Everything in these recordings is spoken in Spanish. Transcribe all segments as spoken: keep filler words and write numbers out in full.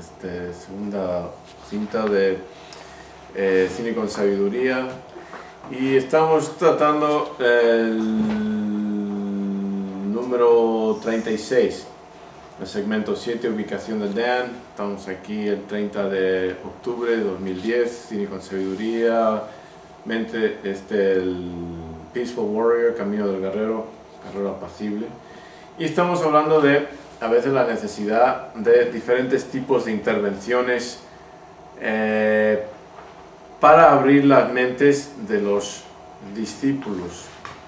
este, segunda cinta de eh, Cine con Sabiduría, y estamos tratando el número treinta y seis, el segmento siete, ubicación de Dan. Estamos aquí el treinta de octubre de dos mil diez, Cine con Sabiduría, mente, este, el Peaceful Warrior, Camino del Guerrero, Guerrero Apacible, y estamos hablando de a veces la necesidad de diferentes tipos de intervenciones eh, para abrir las mentes de los discípulos.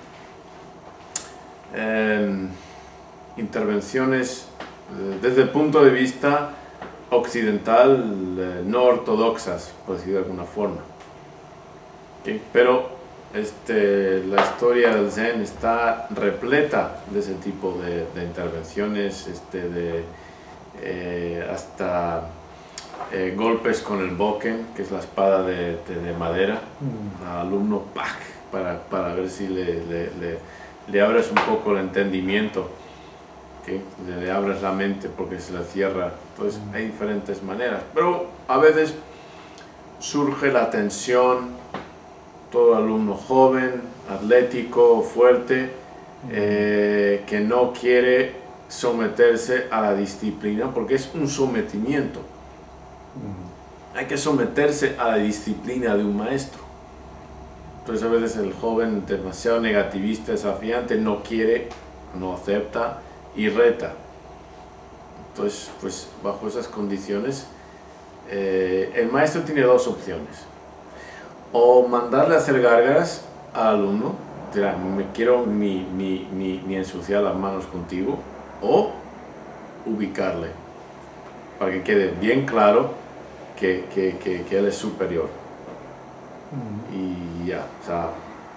Eh, intervenciones eh, desde el punto de vista occidental, eh, no ortodoxas, por decirlo de alguna forma. ¿Okay? Pero este, la historia del Zen está repleta de ese tipo de, de intervenciones, este, de, eh, hasta eh, golpes con el boken, que es la espada de, de, de madera, mm. al alumno, ¡pac!, para, para ver si le, le, le, le abres un poco el entendimiento, ¿okay? le, le abres la mente porque se le cierra. Entonces mm. hay diferentes maneras, pero a veces surge la tensión. Todo alumno joven, atlético, fuerte, eh, que no quiere someterse a la disciplina, porque es un sometimiento. Hay que someterse a la disciplina de un maestro. Entonces a veces el joven demasiado negativista, desafiante, no quiere, no acepta y reta. Entonces, pues bajo esas condiciones, eh, el maestro tiene dos opciones. O mandarle a hacer gárgaras al alumno, dirá, me quiero ni, ni, ni, ni ensuciar las manos contigo, o ubicarle, para que quede bien claro que, que, que, que él es superior. Uh-huh. Y ya, o sea...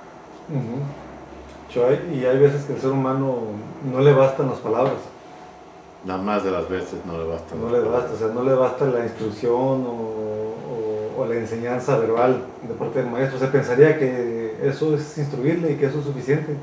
Uh-huh. Y hay veces que al ser humano no le bastan las palabras. La más de las veces no le basta. No le basta, o sea, no le basta la instrucción o... o la enseñanza verbal de parte del maestro. Se pensaría que eso es instruirle y que eso es suficiente,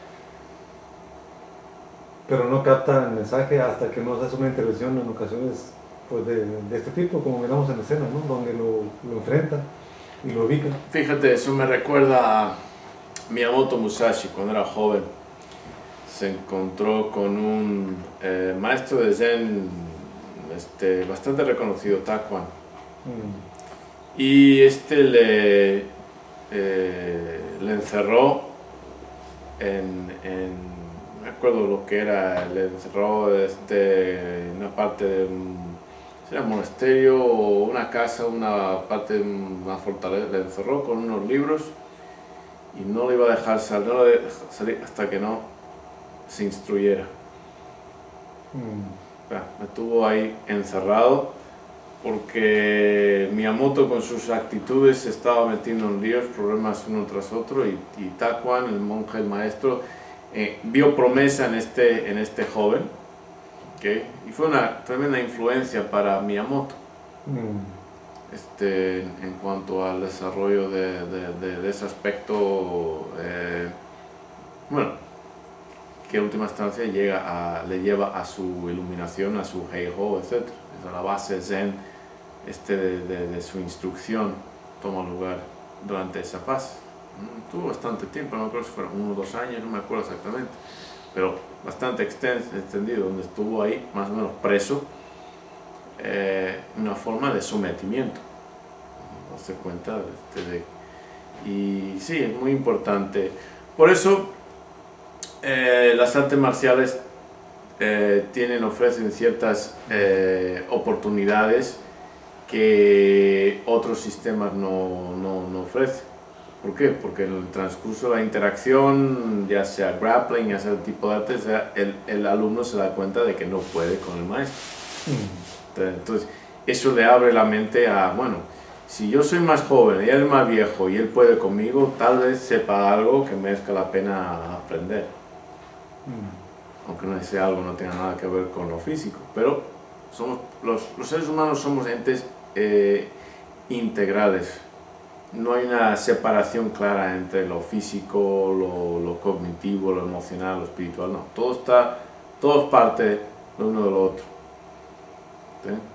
pero no capta el mensaje hasta que nos hace una intervención en ocasiones pues, de, de este tipo, como miramos en la escena, ¿no? Donde lo, lo enfrenta y lo ubica. Fíjate, eso me recuerda a Miyamoto Musashi. Cuando era joven se encontró con un eh, maestro de Zen este, bastante reconocido, Takuan. Mm. Y este le, eh, le encerró en, en, no me acuerdo lo que era, le encerró este, una parte de un, ¿será un monasterio o una casa, una parte de una fortaleza? Le encerró con unos libros y no le iba a dejar salir, no le dejó salir hasta que no se instruyera. Mm. Bueno, me tuvo ahí encerrado, porque Miyamoto con sus actitudes se estaba metiendo en líos, problemas uno tras otro, y, y Takuan, el monje, el maestro, eh, vio promesa en este, en este joven, ¿okay? Y fue una tremenda influencia para Miyamoto, mm. este, en, en cuanto al desarrollo de, de, de, de ese aspecto, eh, bueno, que en última instancia llega a, le lleva a su iluminación, a su Heiho, etcétera. Es la base Zen este de, de, de su instrucción toma lugar durante esa fase. Tuvo bastante tiempo, no creo si fueron uno o dos años, no me acuerdo exactamente, pero bastante extenso, extendido, donde estuvo ahí más o menos preso, eh, una forma de sometimiento, darse cuenta de, de, y sí, es muy importante. Por eso eh, las artes marciales Eh, tienen, ofrecen ciertas eh, oportunidades que otros sistemas no, no, no ofrecen. ¿Por qué? Porque en el transcurso de la interacción, ya sea grappling, ya sea el tipo de arte, o sea, el, el alumno se da cuenta de que no puede con el maestro. Mm. Entonces, eso le abre la mente a, bueno, si yo soy más joven y él es más viejo y él puede conmigo, tal vez sepa algo que merezca la pena aprender. Mm. Aunque no ese algo no tenga nada que ver con lo físico, pero somos, los, los seres humanos somos entes eh, integrales. No hay una separación clara entre lo físico, lo, lo cognitivo, lo emocional, lo espiritual, no. Todo está, todo es parte lo uno de lo otro. ¿Sí?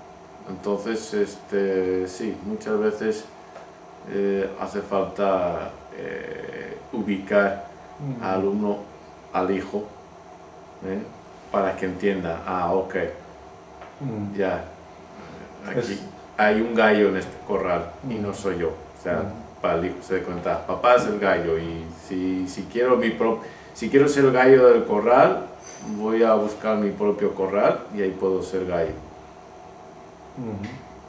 Entonces, este, sí, muchas veces eh, hace falta eh, ubicar Mm. al alumno, al hijo, ¿eh? Para que entienda, ah, ok, Mm. ya, aquí Es- hay un gallo en este corral y Mm. no soy yo. O sea, Mm. para el hijo se dé cuenta, papá es el gallo y si, si, quiero mi pro, si quiero ser el gallo del corral, voy a buscar mi propio corral y ahí puedo ser gallo. Ujú.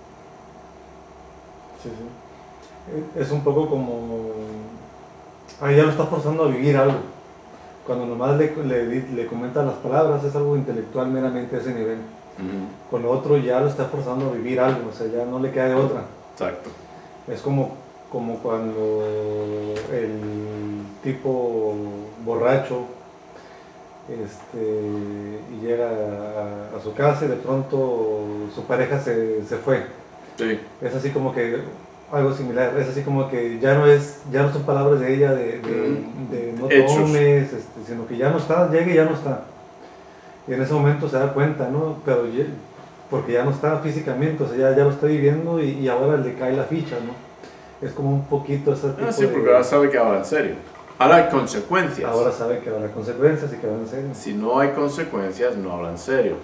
Sí, sí. Es un poco como... Ah, ya lo está forzando a vivir algo. Cuando nomás le, le, le comenta las palabras, es algo intelectual meramente a ese nivel. Ujú. Con lo otro ya lo está forzando a vivir algo, o sea, ya no le queda de otra. Exacto. Es como, como cuando el tipo borracho este, y llega a, a su casa y de pronto su pareja se, se fue. Sí. Es así como que algo similar, es así como que ya no es, ya no son palabras de ella de, de, de no Hechos. tomes, este, sino que ya no está, llega y ya no está. Y en ese momento se da cuenta, ¿no? Pero ya- porque ya no está físicamente, o sea, ya, ya lo está viviendo y, y ahora le cae la ficha, ¿no? Es como un poquito ese tipo Ah, sí, porque de... ahora sabe que habla en serio. Ahora hay consecuencias. Ahora sabe que habrá consecuencias y que va en serio. Si no hay consecuencias, no habla en serio.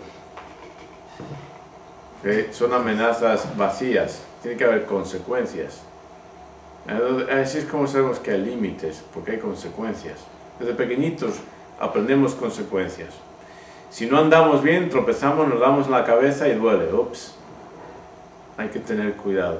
¿Ok? Son amenazas vacías. Tiene que haber consecuencias. Así es como sabemos que hay límites, porque hay consecuencias. Desde pequeñitos aprendemos consecuencias. Si no andamos bien, tropezamos, nos damos en la cabeza y duele. Ups. Hay que tener cuidado.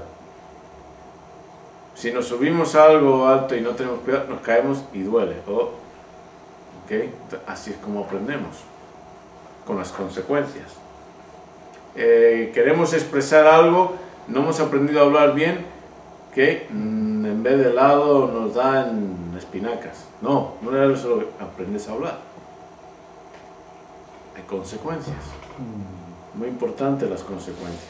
Si nos subimos a algo alto y no tenemos cuidado, nos caemos y duele. Oh. ¿Okay? Así es como aprendemos, con las consecuencias. Eh, queremos expresar algo, no hemos aprendido a hablar bien, que mm, en vez de helado nos dan espinacas. No, no era eso lo que aprendes a hablar. Hay consecuencias. Mm. Muy importante las consecuencias.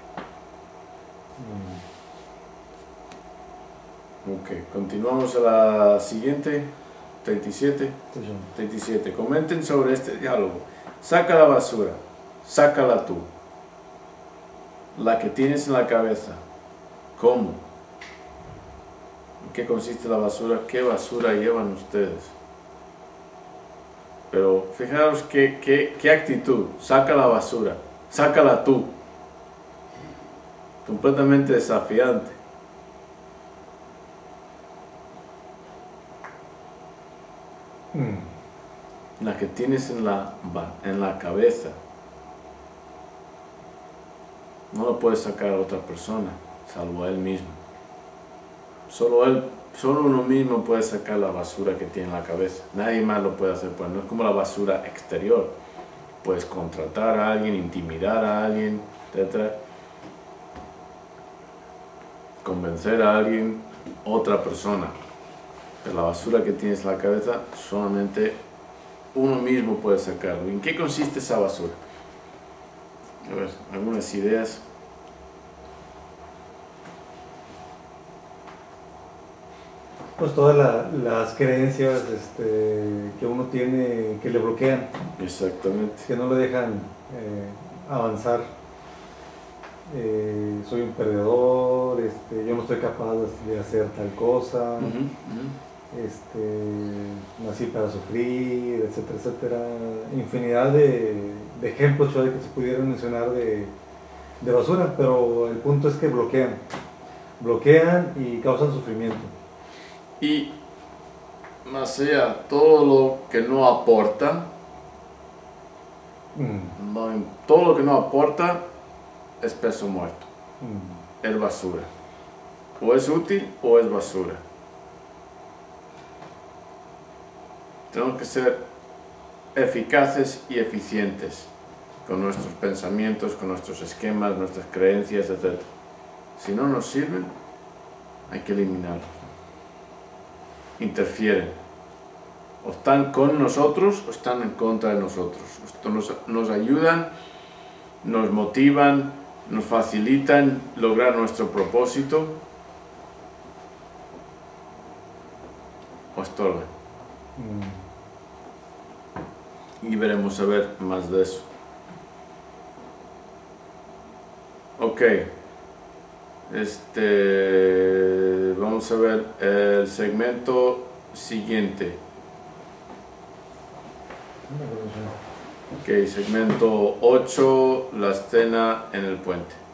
Mm. Ok, continuamos a la siguiente. treinta y siete. Sí, sí. treinta y siete. Comenten sobre este diálogo. Saca la basura. Sácala tú. La que tienes en la cabeza. ¿Cómo? ¿En qué consiste la basura? ¿Qué basura llevan ustedes? Pero fijaros qué, qué, qué actitud. Saca la basura. Sácala tú. Completamente desafiante. Mm. La que tienes en la, en la cabeza. No lo puede sacar a otra persona, salvo a él mismo. Solo él, solo uno mismo puede sacar la basura que tiene en la cabeza. Nadie más lo puede hacer, pues no es como la basura exterior. Puedes contratar a alguien, intimidar a alguien, etcétera. Convencer a alguien, otra persona. Pero la basura que tienes en la cabeza, solamente uno mismo puede sacarlo. ¿En qué consiste esa basura? A ver, algunas ideas. Pues todas la, las creencias este, que uno tiene que le bloquean, Exactamente. que no le dejan eh, avanzar. Eh, soy un perdedor, este, yo no soy capaz de hacer tal cosa, Uh-huh, uh-huh. este, nací para sufrir, etcétera, etcétera. Infinidad de, de ejemplos que se pudieran mencionar de, de basura, pero el punto es que bloquean, bloquean y causan sufrimiento. Y más allá, todo lo que no aporta, Mm. no, todo lo que no aporta es peso muerto, Mm. es basura. O es útil o es basura. Tenemos que ser eficaces y eficientes con nuestros pensamientos, con nuestros esquemas, nuestras creencias, etcétera. Si no nos sirven, hay que eliminarlos. Interfieren. O están con nosotros o están en contra de nosotros. Nos, nos ayudan, nos motivan, nos facilitan lograr nuestro propósito o estorban. Mm. Y veremos a ver más de eso. Ok. Este, vamos a ver el segmento siguiente. Ok, segmento ocho, la escena en el puente.